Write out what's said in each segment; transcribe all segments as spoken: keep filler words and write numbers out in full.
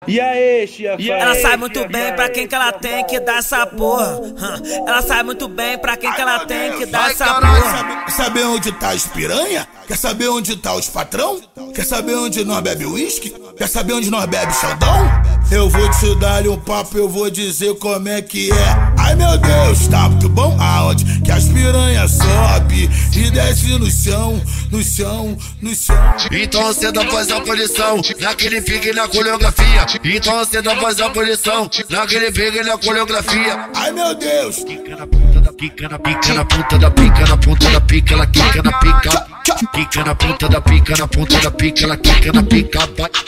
E aí, chia, ela sabe muito bem pra quem que ela tem que dar essa porra. Ela sabe muito bem pra quem que ela tem que dar essa porra. Quer saber onde tá as piranha? Quer saber onde tá os patrão? Quer saber onde nós bebe uísque? Quer saber onde nós bebe xandão? Eu vou te dar um papo, eu vou dizer como é que é. Ai meu Deus, tá muito bom? Aonde que as piranha sobe e desce no chão, no chão, no chão. Então você não faz a posição naquele pique na coreografia. Então você não faz a posição naquele pique na coreografia. Ai meu Deus. Quica na ponta da pica, na pica, na ponta da pica, na ponta da pica, ela quica na pica. Quica na ponta da pica, na ponta da pica, ela quica na pica.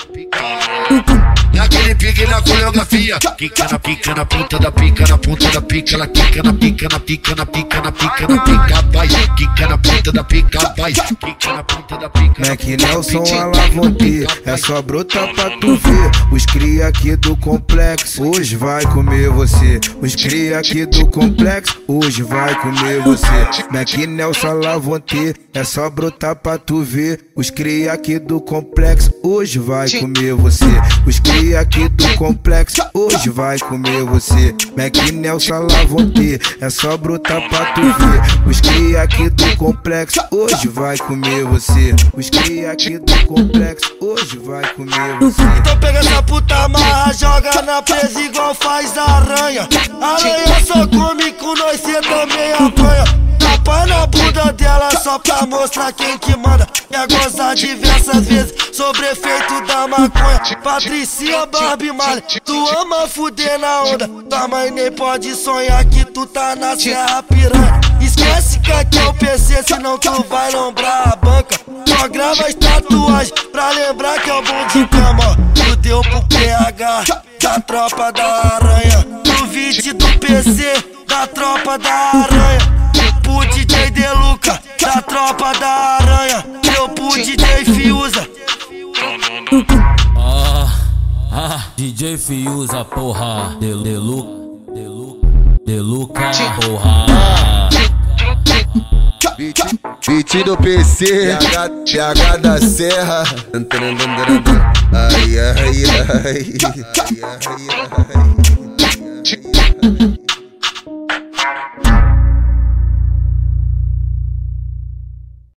Naquele pique na coreografia. Quica na pica, na ponta da pica, na ponta da pica, ela quica na pica, na pica, na pica, na pica, na pica, vai. Quica na ponta da pica, vai. Quica na ponta da pica. Mac Nelson Alavonte, é só brotar pra tu ver. Os cria aqui do complexo, hoje vai comer você. Os cria aqui do complexo, hoje vai comer você. Mac Nelson Alavonte, é só brotar pra tu ver. Os cria aqui do complexo, hoje vai comer você. Os cria aqui do complexo, hoje vai comer você. Mac Nelson Alavonte, é só brotar pra tu ver. Os cria aqui do complexo, hoje vai comer você. Os cria aqui do complexo, hoje vai comer você. Então pega essa puta amarra, joga na presa igual faz a aranha. Aranha só come com nós, cê também apanha. Tapa na bunda dela só pra mostrar quem que manda. Quer gozar diversas vezes sobre efeito da maconha. Patricia Barbie Malha, tu ama fuder na onda. Tua mãe nem pode sonhar que tu tá na Serra Piranha. Esquece que aqui é o P C, senão tu vai lombrar a banca. Só grava as tatuagens pra lembrar que é o bom de cama. Tu deu pro P H da tropa da aranha. No vídeo do P C da tropa da aranha. Pro D J Deluca da tropa da aranha. Eu pro D J Fiuza. Ah, ah, D J Fiuza, porra. Deluca, Deluca, Deluca, porra. Beat do P C, P H da Serra. Ai, ai, ai, ai, ai, ai.